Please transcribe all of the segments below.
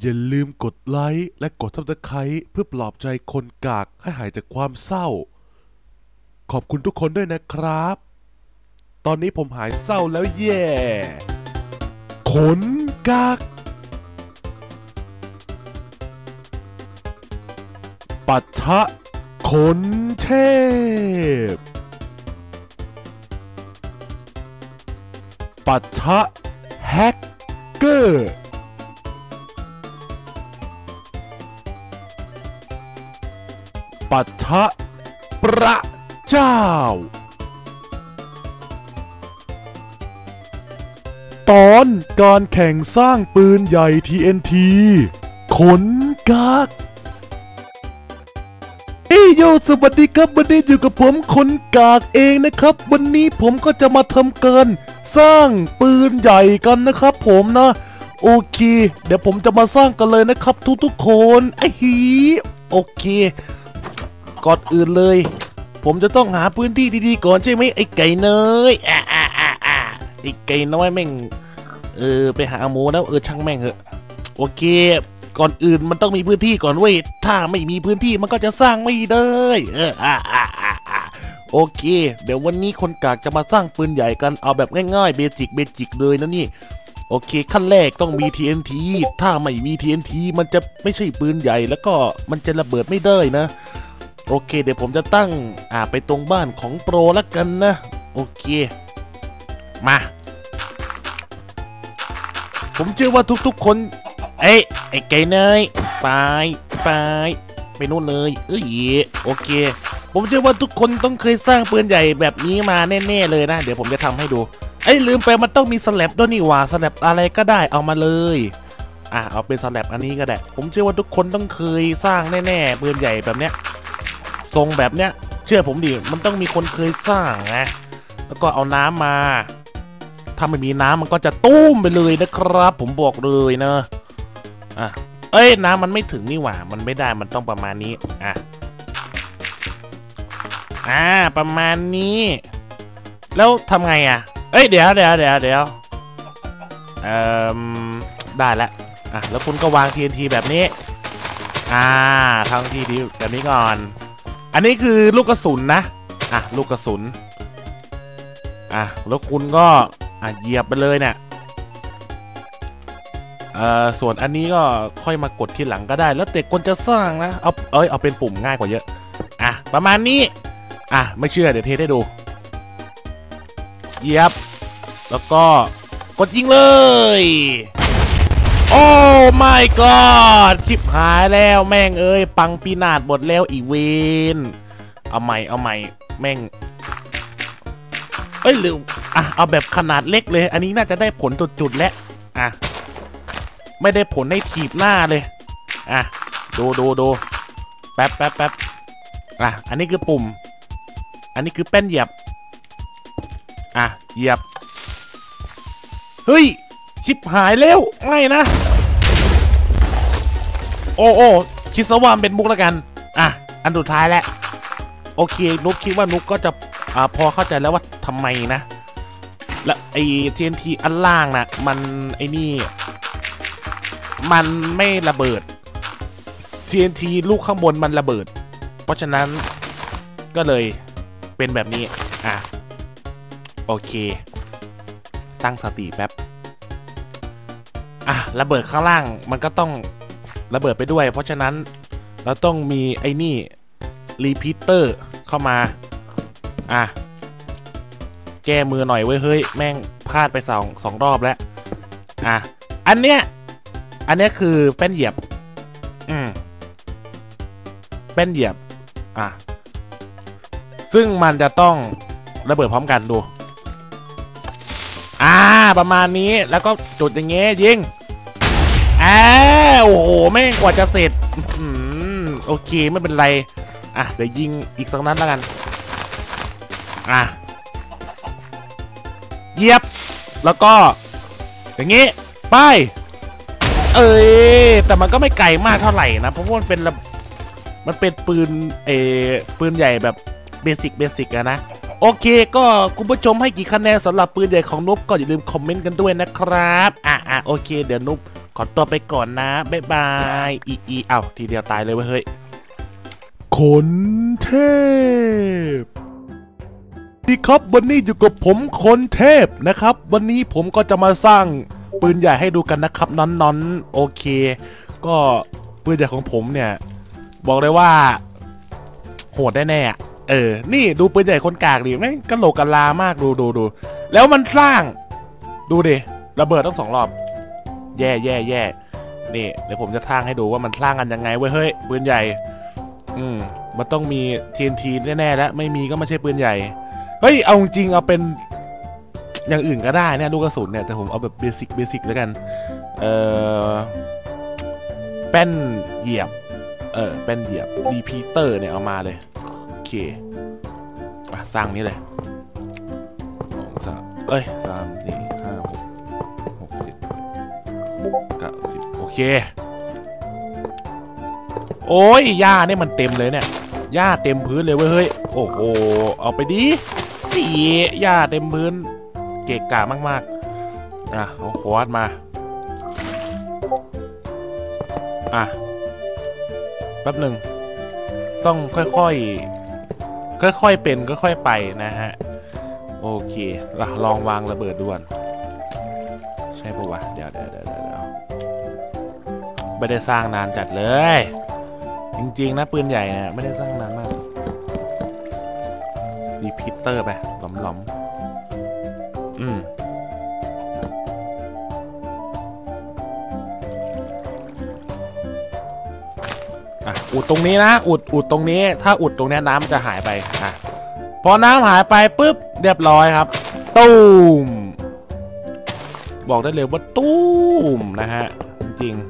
อย่าลืมกดไลค์และกดซับสไครต์เพื่อปลอบใจคนกากให้หายจากความเศร้าขอบคุณทุกคนด้วยนะครับตอนนี้ผมหายเศร้าแล้วแย่ขนกากปัทะขนเทพปัทะแฮกเกอร์ปัทะพระเจ้าตอนการแข่งสร้างปืนใหญ่ TNT ขนกากโยสวัสดีครับวันนี้อยู่กับผมคนกากเองนะครับวันนี้ผมก็จะมาทำการสร้างปืนใหญ่กันนะครับผมนะโอเคเดี๋ยวผมจะมาสร้างกันเลยนะครับทุกคนโอเคก่อนอื่นเลยผมจะต้องหาพื้นที่ดีๆก่อนใช่ไหมไอ้ไก่เนยไอ้ไก่น้อยแม่งไปหาหมูแล้วช่างแม่งเหอะโอเคก่อนอื่นมันต้องมีพื้นที่ก่อนเว้ยถ้าไม่มีพื้นที่มันก็จะสร้างไม่ได้โอเคเดี๋ยววันนี้คนกากจะมาสร้างปืนใหญ่กันเอาแบบง่ายๆเบสิกเลยนะนี่โอเคขั้นแรกต้องมี TNT ถ้าไม่มี TNT มันจะไม่ใช่ปืนใหญ่แล้วก็มันจะระเบิดไม่ได้นะโอเคเดี๋ยวผมจะตั้งไปตรงบ้านของโปรแล้วกันนะโอเคมาผมเชื่อว่าทุกๆคนไอ้ไก่เนยไปนู่นเลยโอเคผมเชื่อว่าทุกคนต้องเคยสร้างปืนใหญ่แบบนี้มาแน่ๆเลยนะเดี๋ยวผมจะทำให้ดูลืมไปมันต้องมีสแลบด้วยนี่หว่าสแลบอะไรก็ได้เอามาเลยเอาเป็นสแลบอันนี้ก็ได้ผมเชื่อว่าทุกคนต้องเคยสร้างแน่ๆปืนใหญ่แบบเนี้ยทรงแบบเนี้ยเชื่อผมดิมันต้องมีคนเคยสร้างนะแล้วก็เอาน้ำมาถ้าไม่มีน้ำมันก็จะตุ้มไปเลยนะครับผมบอกเลยนะน้ำมันไม่ถึงนี่หว่ามันไม่ได้มันต้องประมาณนี้ประมาณนี้แล้วทำไงเดี๋ยวได้แล้วแล้วคุณก็วาง TNT แบบนี้ทางที่ดีแบบนี้ก่อนอันนี้คือลูกกระสุนนะลูกกระสุนแล้วคุณก็เหยียบไปเลยเนี่ยส่วนอันนี้ก็ค่อยมากดทีหลังก็ได้แล้วแต่คนจะสร้างนะเอาเป็นปุ่มง่ายกว่าเยอะประมาณนี้ไม่เชื่อเดี๋ยวเทให้ดูเหยียบแล้วก็กดยิงเลยโอ้ my god ชิบหายแล้วแม่งปังปีนาศหมดแล้วอีเวนเอาใหม่แม่งหรือเอาแบบขนาดเล็กเลยอันนี้น่าจะได้ผลจุดๆแล้วไม่ได้ผลให้ถีบหน้าเลยดูแป๊บอันนี้คือปุ่มอันนี้คือแป้นเหยียบเหยียบเฮ้ยชิบหายแล้วไม่นะโอ้คิดซะว่าเป็นมุกแล้วกันอันสุดท้ายแล้วโอเคนุ๊กคิดว่านุ๊กก็จะพอเข้าใจแล้วว่าทำไมนะและไอ้ TNT อันล่างนะมันนี่มันไม่ระเบิด TNT ลูกข้างบนมันระเบิดเพราะฉะนั้นก็เลยเป็นแบบนี้โอเคตั้งสติแป๊บระเบิดข้างล่างมันก็ต้องระเบิดไปด้วยเพราะฉะนั้นเราต้องมีนี่รีพีเตอร์เข้ามาแก้มือหน่อยเว้ยเฮ้ยแม่งพลาดไปสองรอบแล้วอันเนี้ยคือแป้นเหยียบแป้นเหยียบซึ่งมันจะต้องระเบิดพร้อมกันดูประมาณนี้แล้วก็จุดอย่างเงี้ยยิงโอ้โหแม่งกว่าจะเสร็จโอเคไม่เป็นไรเดี๋ยวยิงอีกสักนัดแล้วกันเหยียบแล้วก็อย่างงี้ไปแต่มันก็ไม่ไกลมากเท่าไหร่นะเพราะว่ามันเป็นปืนใหญ่แบบเบสิกนะโอเคก็คุณผู้ชมให้กี่คะแนนสำหรับปืนใหญ่ของนุ๊กก็อย่าลืมคอมเมนต์กันด้วยนะครับโอเคเดี๋ยวนุ๊กขอตัวไปก่อนนะบ๊ายบายอีเอ้าทีเดียวตายเลยเว้ยเฮ้ยคนเทพดีครับวันนี้อยู่กับผมคนเทพนะครับวันนี้ผมก็จะมาสร้างปืนใหญ่ให้ดูกันนะครับน้อนๆโอเคก็ปืนใหญ่ของผมเนี่ยบอกเลยว่าโหดแน่ๆนี่ดูปืนใหญ่คนกากดิแม่งกะโหลกกะลามากดูแล้วมันสร้างดูดิระเบิดต้อง2 รอบแย่นี่เดี๋ยวผมจะสร้างให้ดูว่ามันสร้างกันยังไงเว้ยเฮ้ยปืนใหญ่มันต้องมี TNT แน่ๆแล้วไม่มีก็ไม่ใช่ปืนใหญ่เฮ้ยเอาจริงเอาเป็นอย่างอื่นก็ได้เนี่ยลูกกระสุนเนี่ยแต่ผมเอาแบบเบสิกแล้วกันแป้นเหยียบแป้นเหยียบรีพีเตอร์เนี่ยเอามาเลยโอเคสร้างนี้เลย2 3 3 4 5 6 7 9 10โอเคโอ้ยหญ้าเนี่ยมันเต็มเลยเนี่ยหญ้าเต็มพื้นเลยเว้ยเฮ้ยโอ้โหเอาไปดิปีหญ้าเต็มพื้นเกะกะมากๆเอาขวดมาแป๊บหนึ่งต้องค่อยๆเป็นค่อยๆไปนะฮะโอเคลองวางระเบิดด่วนใช่ปะวะเดี๋ยวไม่ได้สร้างนานจัดเลยจริงๆนะปืนใหญ่เนี่ยไม่ได้สร้างนานมากรีพีเตอร์ไปหลอมอุดตรงนี้นะอุดตรงนี้ถ้าอุดตรงนี้น้ำจะหายไปพอน้ำหายไปปุ๊บเรียบร้อยครับตูมบอกได้เลยว่าตูมนะฮะจริง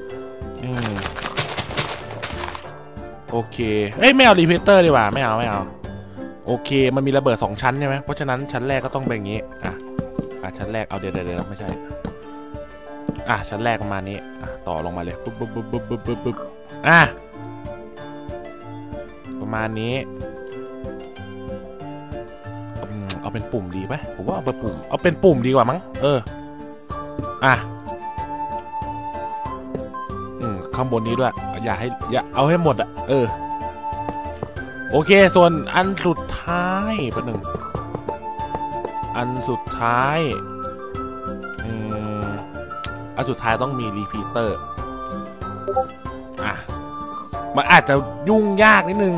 โอเคไม่เอารีพีเตอร์ดีกว่าไม่เอาโอเคมันมีระเบิด2 ชั้นใช่ไหมเพราะฉะนั้นชั้นแรกก็ต้องเป็นอย่างนี้ชั้นแรกเอาเดี๋ยวไม่ใช่ชั้นแรกประมาณนี้ต่อลงมาเลยปุ๊บประมาณนี้เอาเป็นปุ่มดีไหมผมว่าเอาเป็นปุ่มดีกว่ามั้งข้างบนนี้ด้วยอย่าเอาให้หมดโอเคส่วนอันสุดท้ายอันสุดท้ายต้องมีรีพีเตอร์มันอาจจะยุ่งยากนิดนึง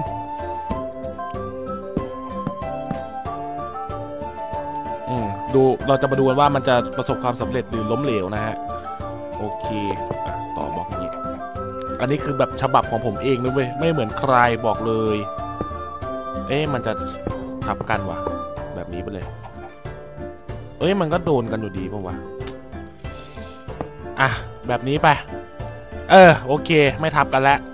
ดูเราจะมาดูกันว่ามันจะประสบความสำเร็จหรือล้มเหลวนะฮะโอเคต่อบอกนี้อันนี้คือแบบฉบับของผมเองนะเว้ยไม่เหมือนใครบอกเลยมันจะทับกันวะแบบนี้ไปเลยมันก็โดนกันอยู่ดีป่าววะแบบนี้ไปโอเคไม่ทับกันแล้ว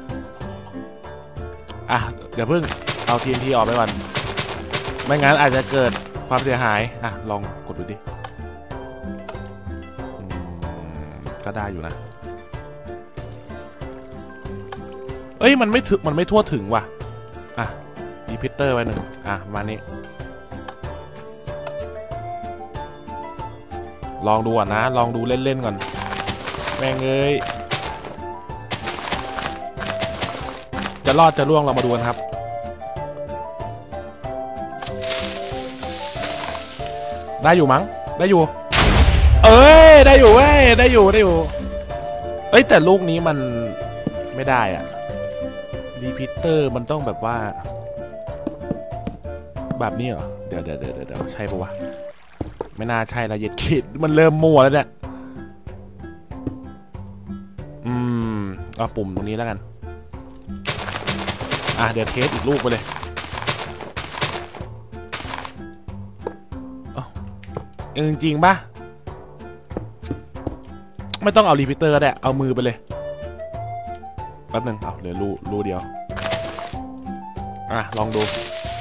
เดี๋ยวเพิ่งเอา TNT ออกไปก่อนไม่งั้นอาจจะเกิดความเสียหายลองกดดูดิก็ได้อยู่นะมันไม่ทั่วถึงว่ะรีพีเตอร์ไว้1มานี้ลองดูก่อนนะลองดูเล่นๆก่อนแม่งจะรอดจะร่วงเรามาดูกันครับได้อยู่มั้งได้อยู่ได้อยู่ได้อยู่แต่ลูกนี้มันไม่ได้รีพีเตอร์มันต้องแบบว่าแบบนี้เหรอเดี๋ยวใช่ปะวะไม่น่าใช่ละเย็ดคิดมันเริ่มมั่วแล้วเนี่ยเอาปุ่มตรงนี้แล้วกันเดี๋ยวเทสอีกลูกไปเลยจริงปะไม่ต้องเอารีพีเตอร์ก็ได้เอามือไปเลยแป๊บหนึ่งเหลือรูเดียวลองดู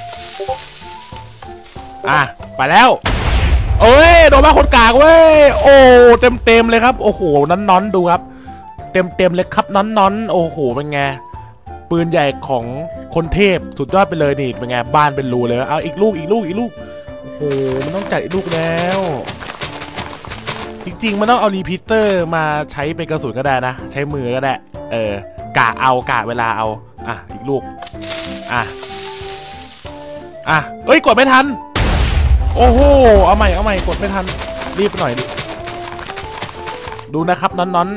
ไปแล้วโดนมาคนกากเว้ยโอ้เต็มเลยครับโอ้โหน้อนดูครับเต็มเลยครับน้อนโอ้โหเป็นไงปืนใหญ่ของคนเทพสุดยอดไปเลยนี่เป็นไงบ้านเป็นรูเลยเอาอีกลูกโอ้โหมันต้องจัดอีกลูกแล้วจริงๆมันต้องเอารีพีเตอร์มาใช้เป็นกระสุนก็ได้นะใช้มือก็ได้กะเวลาเอาอีกลูกเอ้ยกดไม่ทันโอ้โหเอาใหม่กดไม่ทันรีบหน่อยดิดูนะครับน้อน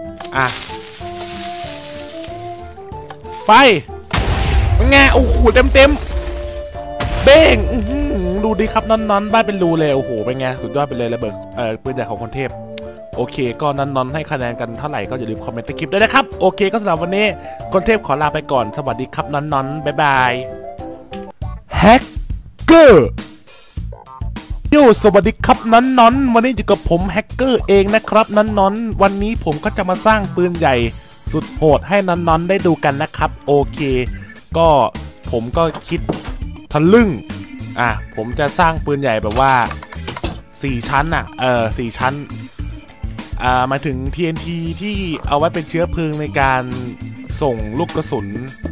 ไปเป็นไงโอ้โหเต็มเบ้งดูดิครับน้อนบ้านเป็นรูเลยโอ้โหเป็นไงสุดยอดไปเลยระเบิดปืนใหญ่ของคนเทพโอเคก็น้อนให้คะแนนกันเท่าไหร่ก็อย่าลืมคอมเมนต์ใต้คลิปด้วยนะครับโอเคก็สำหรับวันนี้คนเทพขอลาไปก่อนสวัสดีครับน้อนบ๊ายบายแฮกเกอร์สวัสดีครับน้อนวันนี้อยู่กับผมแฮกเกอร์เองนะครับน้อนวันนี้ผมก็จะมาสร้างปืนใหญ่สุดโหดให้น้อนได้ดูกันนะครับโอเคก็ผมก็คิดทะลึ่งผมจะสร้างปืนใหญ่แบบว่า4ชั้น4ชั้นหมายถึง TNT ที่เอาไว้เป็นเชื้อเพลิงในการส่งลูกกระสุน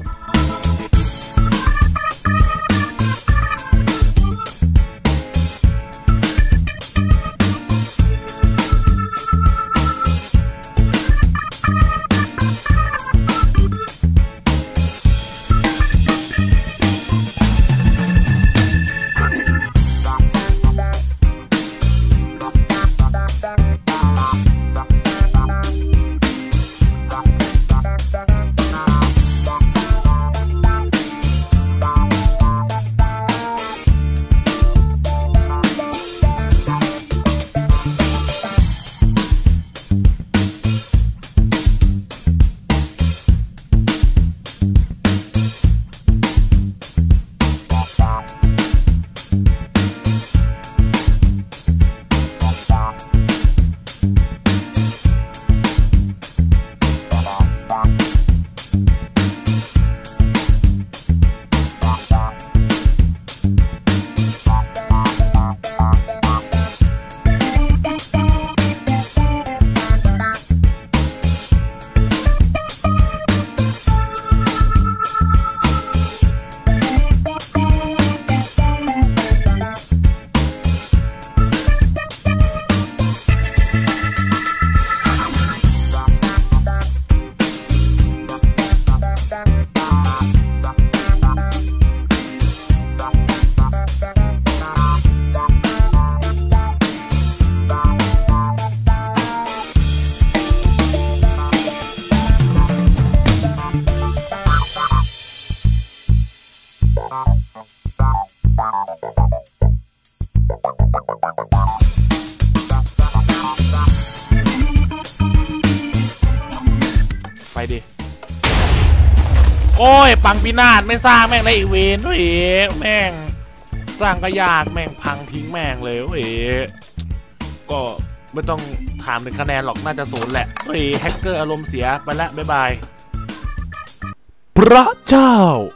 ไปดิโอ้ยปังพินาศไม่สร้างแม่งได้อีเวนด้วยแม่งสร้างก็ยากแม่งพังทิ้งแม่งเลยก็ไม่ต้องถามถึงคะแนนหรอกน่าจะ0แหละแฮกเกอร์อารมณ์เสียไปละบ๊ายบายพระเจ้า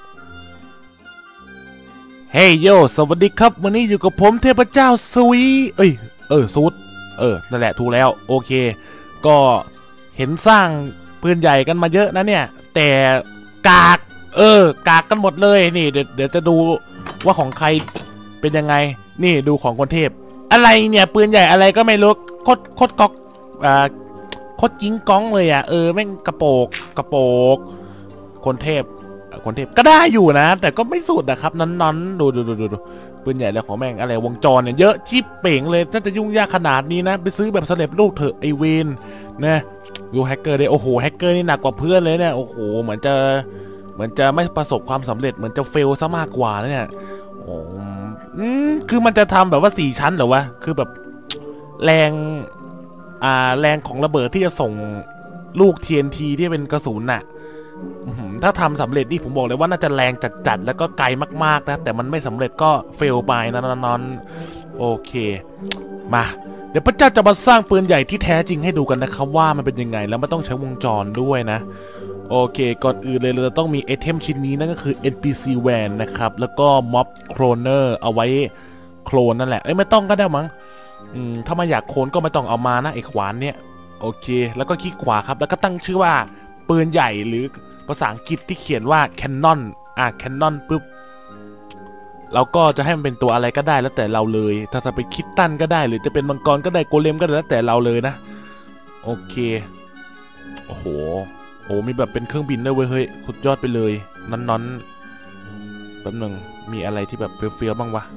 เฮ้ยโยสวัสดีครับวันนี้อยู่กับผมเทพเจ้าสวีซูดนั่นแหละถูกแล้วโอเคก็เห็นสร้างปืนใหญ่กันมาเยอะนะเนี่ยแต่กากกันหมดเลยนี่เดี๋ยวจะดูว่าของใครเป็นยังไงนี่ดูของคนเทพอะไรเนี่ยปืนใหญ่อะไรก็ไม่รู้โคตรก๊อกโคตรกิ้งก้องเลยแม่งกระโปกคนเทพก็ได้อยู่นะแต่ก็ไม่สุดนะครับน้อนดูปืนใหญ่แล้วของแม่งอะไรวงจรเนี่ยเยอะชิบเป่งเลยถ้าจะยุ่งยากขนาดนี้นะไปซื้อแบบสำเร็จรูปเถอะไอเวนนะดูแฮกเกอร์ได้โอ้โหแฮกเกอร์นี่หนักกว่าเพื่อนเลยเนี่ยโอ้โหเหมือนจะไม่ประสบความสำเร็จเหมือนจะเฟลซะมากกว่าเนี่ยคือมันจะทำแบบว่า4ชั้นเหรอวะคือแบบแรงของระเบิดที่จะส่งลูก TNT ที่เป็นกระสุนน่ะถ้าทำสำเร็จนี่ผมบอกเลยว่าน่าจะแรงจัดแล้วก็ไกลมากๆนะแต่มันไม่สำเร็จก็เฟลไปนะนอนโอเคมาเดี๋ยวพระเจ้าจะมาสร้างปืนใหญ่ที่แท้จริงให้ดูกันนะครับว่ามันเป็นยังไงแล้วไม่ต้องใช้วงจรด้วยนะโอเคก่อนอื่นเลยเราต้องมีไอเทมชิ้นนี้นั่นก็คือ NPC Van นะครับแล้วก็ Mob Cloner เอาไว้โคลนนั่นแหละไม่ต้องก็ได้มั้งถ้าไม่อยากโคลนก็ไม่ต้องเอามานะไอขวานเนี่ยโอเคแล้วก็คลิกขวาครับแล้วก็ตั้งชื่อว่าปืนใหญ่หรือภาษาอังกฤษที่เขียนว่า Cannon Cannon ปุ๊บเราก็จะให้มันเป็นตัวอะไรก็ได้แล้วแต่เราเลยถ้าจะเป็นคิตตันก็ได้หรือจะเป็นมังกรก็ได้โกเลมก็ได้แล้วแต่เราเลยนะโอเคโอ้โหมีแบบเป็นเครื่องบินด้วยเว้ยเฮ้ยสุดยอดไปเลยนอนแป๊บนึงมีอะไรที่แบบเฟี้ยวๆบ้างวะ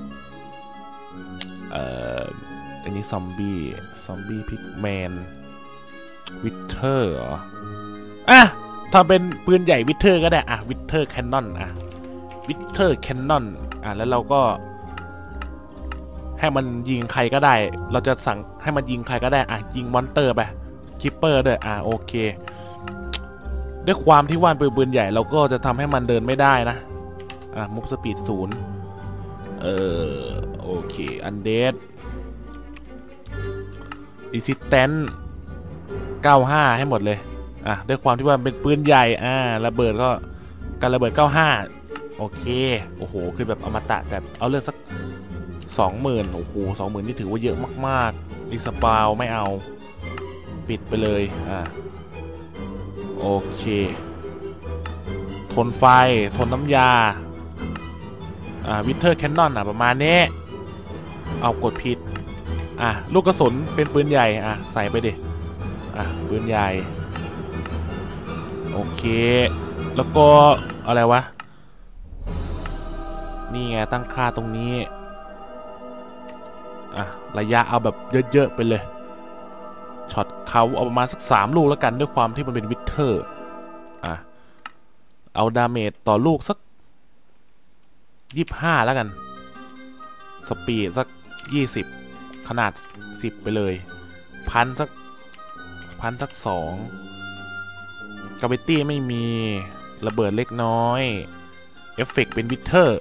อันนี้ซอมบี้พิกแมนวิเทอร์เหรออ่ะถ้าเป็นปืนใหญ่วิเทอร์ก็ได้อ่ะวิเทอร์แคนนอนอ่ะวิเทอร์แคนนอนอ่ะแล้วเราก็ให้มันยิงใครก็ได้เราจะสั่งให้มันยิงใครก็ได้อ่ะยิงมอนเตอร์ไปคิปเปอร์ด้วยอ่ะโอเคด้วยความที่ว่านปืนใหญ่เราก็จะทำให้มันเดินไม่ได้นะอ่ะมูฟสปีด0โอเคอันเดดดิซิแตน95ให้หมดเลยอ่ะด้วยความที่ว่าเป็นปืนใหญ่ระเบิดก็การระเบิด95โอเคโอ้โหคือแบบอมตะกันเอาเลือกสัก 20,000โอ้โห 20,000นี่ถือว่าเยอะมากๆรีสปาวไม่เอาปิดไปเลยโอเคทนไฟทนน้ำยาวิเทอร์แคนนอนประมาณนี้เอากดผิดลูกกระสุนเป็นปืนใหญ่ใส่ไปดิปืนใหญ่โอเคแล้วก็อะไรวะนี่ไงตั้งค่าตรงนี้ระยะเอาแบบเยอะๆไปเลยช็อตเขาเอาประมาณสัก3 ลูกแล้วกันด้วยความที่มันเป็นวิเทอร์เอาดาเมจต่อลูกสัก25แล้วกันสปีดสัก20ขนาด10ไปเลยพันสัก2กราวิตี้ไม่มีระเบิดเล็กน้อยเอฟเฟกต์เป็นวิเทอ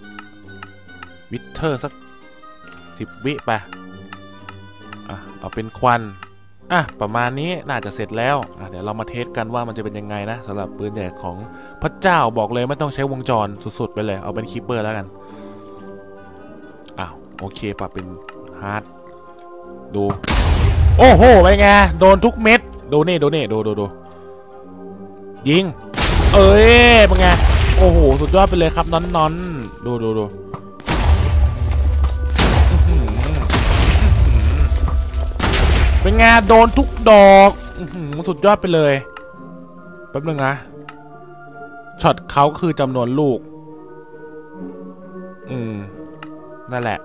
ร์สัก10 วิไปเอาเป็นควันประมาณนี้น่าจะเสร็จแล้วเดี๋ยวเรามาเทสกันว่ามันจะเป็นยังไงนะสำหรับปืนใหญ่ของพระเจ้าบอกเลยไม่ต้องใช้วงจรสุดๆไปเลยเอาเป็นคีปเปอร์แล้วกันโอเคปรับเป็นฮาร์ดดูโอ้โหไปไงโดนทุกเม็ดดูนี่ดูยิงเป็นไงโอ้โหสุดยอดไปเลยครับนอนดูเป็นไงโดนทุกดอกสุดยอดไปเลยแป๊บนึงนะช็อตเขาคือจำนวนลูกนั่นแหละ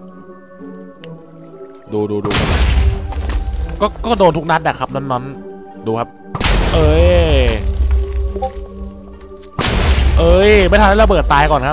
ดูก็โดนทุกนัดอะครับนอนดูครับไม่ทันแล้วระเบิดตายก่อนครับ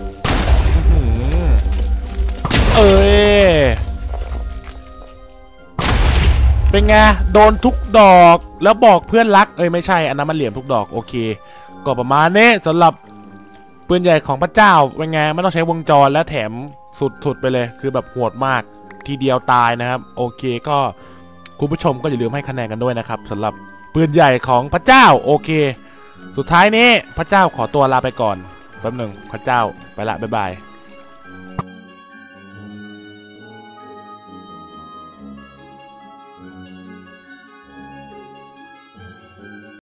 เป็นไงโดนทุกดอกแล้วบอกเพื่อนรักไม่ใช่อันนั้นมันเหลี่ยมทุกดอกโอเคก็ประมาณนี้สำหรับปืนใหญ่ของพระเจ้าเป็นไงไม่ต้องใช้วงจรและแถมสุดไปเลยคือแบบโหดมากทีเดียวตายนะครับโอเคก็คุณผู้ชมก็อย่าลืมให้คะแนนกันด้วยนะครับสำหรับปืนใหญ่ของพระเจ้าโอเคสุดท้ายนี้พระเจ้าขอตัวลาไปก่อนแป๊บหนึ่งพระเจ้าไปละบ๊ายบาย